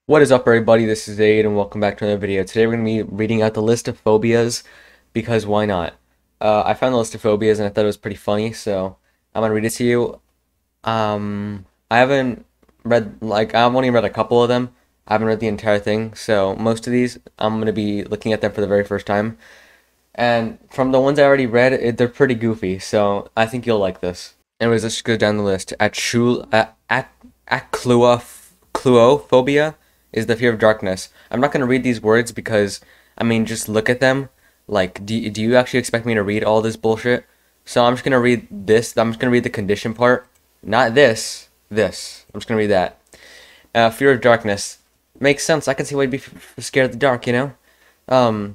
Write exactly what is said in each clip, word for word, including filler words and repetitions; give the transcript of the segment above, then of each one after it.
What is up, everybody? This is Aid, and welcome back to another video. Today we're going to be reading out the list of phobias, because why not? Uh, I found the list of phobias, and I thought it was pretty funny, so I'm going to read it to you. Um, I haven't read, like, I've only read a couple of them. I haven't read the entire thing, so most of these, I'm going to be looking at them for the very first time. And from the ones I already read, it, they're pretty goofy, so I think you'll like this. Anyways, let's just go down the list. Achul, uh, ac acluophobia is the fear of darkness. I'm not going to read these words because, I mean, just look at them. Like, do, do you actually expect me to read all this bullshit? So I'm just going to read this. I'm just going to read the condition part. Not this. This. I'm just going to read that. Uh, fear of darkness. Makes sense. I can see why you'd be f scared of the dark, you know? Um,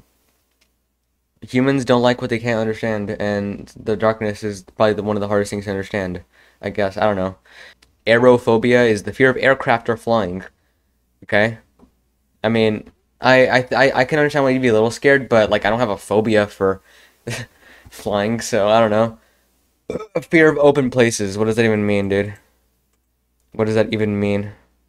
humans don't like what they can't understand, and the darkness is probably the, one of the hardest things to understand, I guess. I don't know. Aerophobia is the fear of aircraft or flying. Okay, I mean, I I I I can understand why you'd be a little scared, but like I don't have a phobia for flying, so I don't know. A fear of open places. What does that even mean, dude? What does that even mean?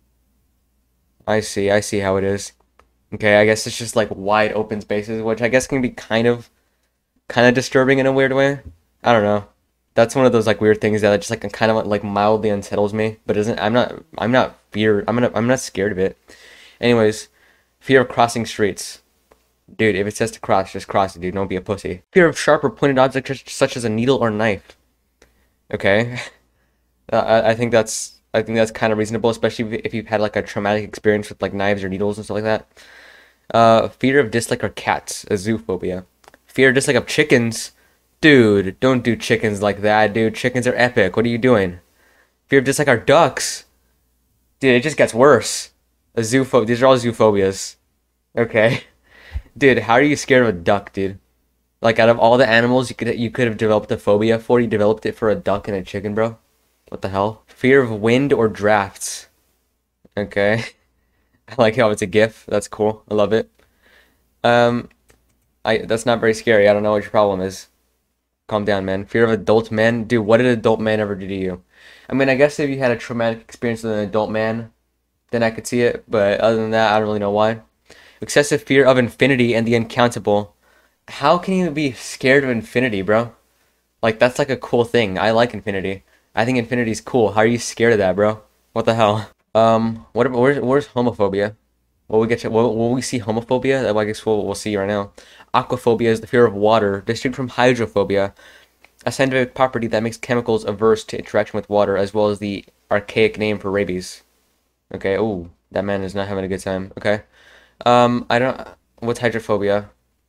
I see. I see how it is. Okay, I guess it's just like wide open spaces, which I guess can be kind of kind of disturbing in a weird way. I don't know. That's one of those like weird things that just like kind of like mildly unsettles me, but isn't I'm not I'm not fear I'm not I'm not scared of it. Anyways, fear of crossing streets. Dude, if it says to cross, just cross it, dude. Don't be a pussy. Fear of sharp or pointed objects such as a needle or knife. Okay. uh, I, I think that's I think that's kind of reasonable, especially if you've had like a traumatic experience with like knives or needles and stuff like that. Uh, fear of dislike of cats, a zoophobia. Fear or dislike of chickens. Dude, don't do chickens like that, dude. Chickens are epic. What are you doing? Fear of dislike of ducks. Dude, it just gets worse. A zoopho- These are all zoophobias. Okay. Dude, how are you scared of a duck, dude? Like, out of all the animals you could you could have developed a phobia for, you developed it for a duck and a chicken, bro? What the hell? Fear of wind or drafts. Okay. I like how it's a GIF. That's cool. I love it. Um, I that's not very scary. I don't know what your problem is. Calm down, man. Fear of adult men. Dude, what did adult men ever do to you? I mean, I guess if you had a traumatic experience with an adult man, then I could see it. But other than that, I don't really know why. Excessive fear of infinity and the uncountable. How can you be scared of infinity, bro? Like, that's like a cool thing. I like infinity. I think infinity's cool. How are you scared of that, bro? What the hell? Um, what about, where's, where's homophobia? Will we get to, will, will we see homophobia? I guess we'll, we'll see right now. Aquaphobia is the fear of water, distinct from hydrophobia, a scientific property that makes chemicals averse to interaction with water, as well as the archaic name for rabies. Okay, ooh, that man is not having a good time. Okay. Um, I don't, what's hydrophobia?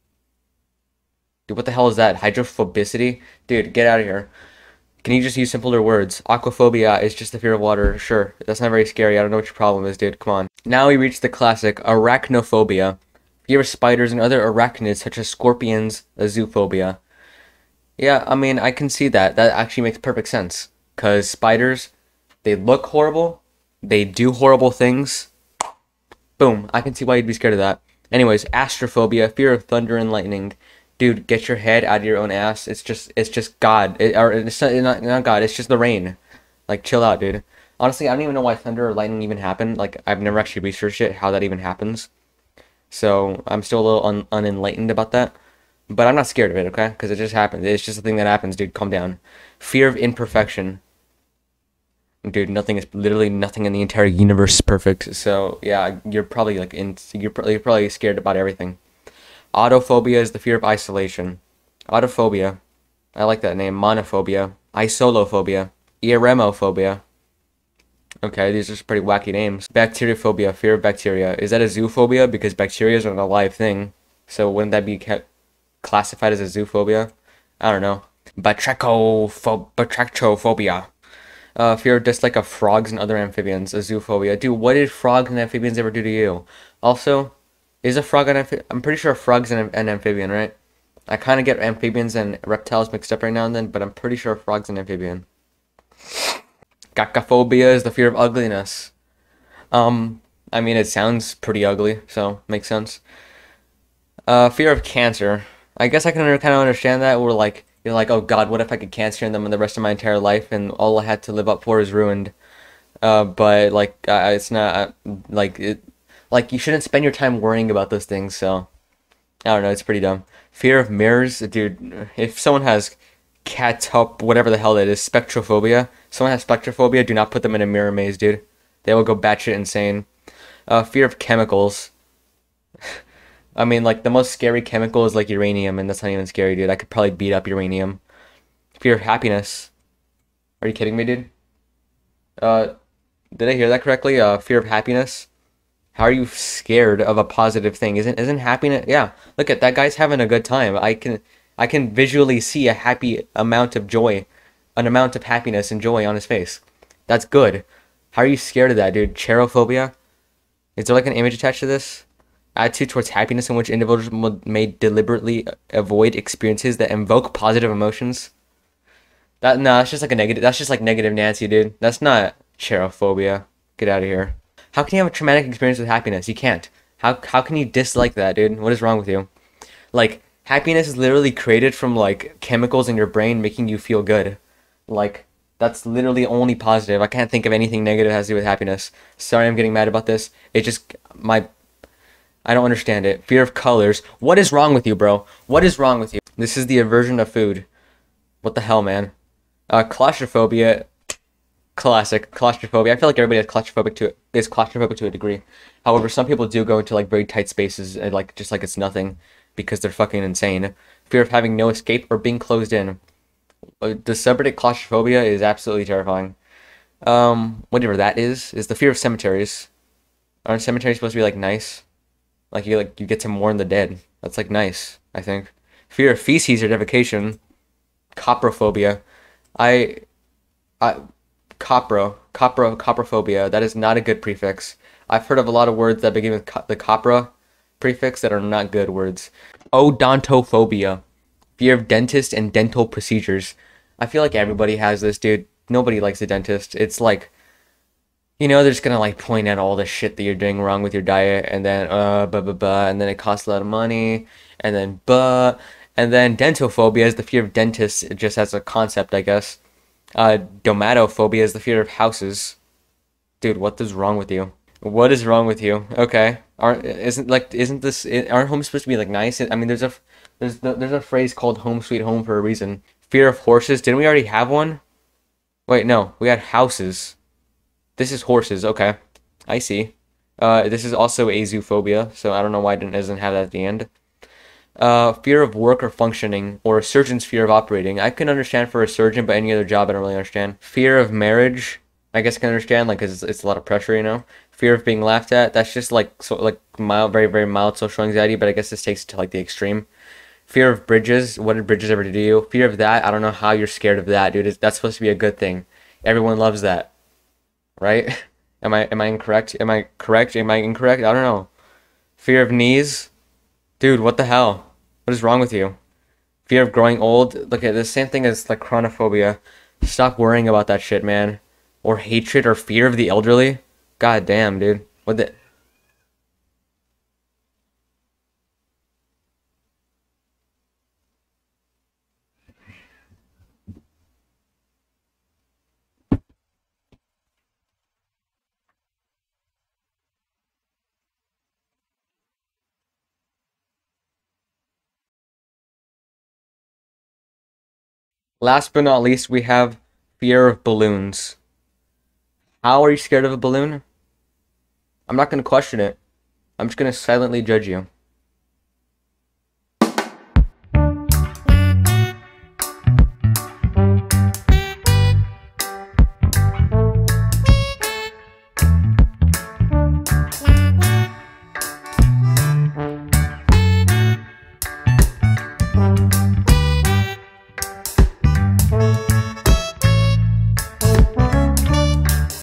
Dude, what the hell is that? Hydrophobicity? Dude, get out of here. Can you just use simpler words? Aquaphobia is just the fear of water. Sure, that's not very scary. I don't know what your problem is, dude. Come on. Now we reach the classic arachnophobia. Fear of spiders and other arachnids such as scorpions, a zoophobia. Yeah, I mean, I can see that. That actually makes perfect sense. Because spiders, they look horrible. They do horrible things. Boom. I can see why you'd be scared of that. Anyways, astrophobia, fear of thunder and lightning. Dude, get your head out of your own ass. It's just, it's just God. It, or it's not, not, not God. It's just the rain. Like, chill out, dude. Honestly, I don't even know why thunder or lightning even happen. Like, I've never actually researched it, how that even happens. So, I'm still a little un unenlightened about that. But I'm not scared of it, okay? Because it just happens. It's just a thing that happens, dude. Calm down. Fear of imperfection. Dude, nothing is, literally nothing in the entire universe is perfect. So, yeah, you're probably, like, in, you're, you're probably scared about everything. Autophobia is the fear of isolation. Autophobia. I like that name. Monophobia. Isolophobia. Eremophobia. Okay, these are pretty wacky names. Bacteriophobia. Fear of bacteria. Is that a zoophobia? Because bacteria is an alive thing. So wouldn't that be classified as a zoophobia? I don't know. Batrachopho Batrachophobia. Uh, fear of dislike of frogs and other amphibians. A zoophobia. Dude, what did frogs and amphibians ever do to you? Also, is a frog an amphibian? I'm pretty sure a frog's an, an amphibian, right? I kind of get amphibians and reptiles mixed up right now and then, but I'm pretty sure a frog's an amphibian. Cacophobia is the fear of ugliness. Um, I mean, it sounds pretty ugly, so makes sense. Uh, fear of cancer. I guess I can kind of understand that. We're like, you're like, oh God, what if I get cancer and then the rest of my entire life and all I had to live up for is ruined. Uh, but like, uh, it's not uh, like it. Like, you shouldn't spend your time worrying about those things, so I don't know, it's pretty dumb. Fear of mirrors, dude. If someone has catop, whatever the hell that is, spectrophobia, someone has spectrophobia, do not put them in a mirror maze, dude. They will go batshit insane. Uh, fear of chemicals. I mean, like, the most scary chemical is, like, uranium, and that's not even scary, dude. I could probably beat up uranium. Fear of happiness. Are you kidding me, dude? Uh, did I hear that correctly? Uh, fear of happiness? How are you scared of a positive thing? Isn't isn't happiness? Yeah, look at that guy's having a good time. I can I can visually see a happy amount of joy, an amount of happiness and joy on his face. That's good. How are you scared of that, dude? Cherophobia? Is there like an image attached to this? Attitude towards happiness in which individuals may deliberately avoid experiences that invoke positive emotions. That no, that's just like a negative. That's just like negative Nancy, dude. That's not cherophobia. Get out of here. How can you have a traumatic experience with happiness? You can't. How how can you dislike that, dude? What is wrong with you? Like, happiness is literally created from like chemicals in your brain making you feel good. Like, that's literally only positive. I can't think of anything negative that has to do with happiness. Sorry, I'm getting mad about this. It just my I don't understand it. Fear of colors. What is wrong with you, bro? What is wrong with you? This is the aversion of food. What the hell, man? Uh, claustrophobia. Classic claustrophobia. I feel like everybody is claustrophobic to is claustrophobic to a degree. However, some people do go into like very tight spaces and like just like it's nothing because they're fucking insane. Fear of having no escape or being closed in. Uh, The subreddit claustrophobia is absolutely terrifying. Um, whatever that is, is the fear of cemeteries. Aren't cemeteries supposed to be like nice? Like you like you get to mourn the dead. That's like nice, I think. Fear of feces or defecation. Coprophobia. I I Copro, copro, coprophobia. That is not a good prefix. I've heard of a lot of words that begin with co the copra prefix that are not good words. Odontophobia, fear of dentist and dental procedures. I feel like everybody has this, dude. Nobody likes a dentist. It's like, you know, they're just gonna like point out all the shit that you're doing wrong with your diet, and then uh, blah blah blah, and then it costs a lot of money, and then but, and then dentophobia is the fear of dentists, just as a concept, I guess. Uh, domatophobia is the fear of houses. Dude, what is wrong with you? What is wrong with you? Okay, aren't isn't like isn't this aren't homes supposed to be like nice? I mean, there's a there's there's a phrase called "home sweet home" for a reason. Fear of horses. Didn't we already have one? Wait, no, we had houses. This is horses. Okay, I see. Uh, this is also a zoophobia, so I don't know why it doesn't have that at the end. Uh, fear of work or functioning, or a surgeon's fear of operating. I can understand for a surgeon, but any other job I don't really understand. Fear of marriage, I guess I can understand, like, 'cause it's, it's a lot of pressure, you know? Fear of being laughed at, that's just like, so, like, mild, very, very mild social anxiety, but I guess this takes it to, like, the extreme. Fear of bridges, what did bridges ever do to you? Fear of that, I don't know how you're scared of that, dude. It's, that's supposed to be a good thing. Everyone loves that, right? Am I, am I incorrect? Am I correct? Am I incorrect? I don't know. Fear of knees? Dude, what the hell? What is wrong with you? Fear of growing old? Look at the same thing as like chronophobia. Stop worrying about that shit, man. Or hatred or fear of the elderly? God damn, dude. What the... Last but not least, we have fear of balloons. How are you scared of a balloon? I'm not going to question it. I'm just going to silently judge you.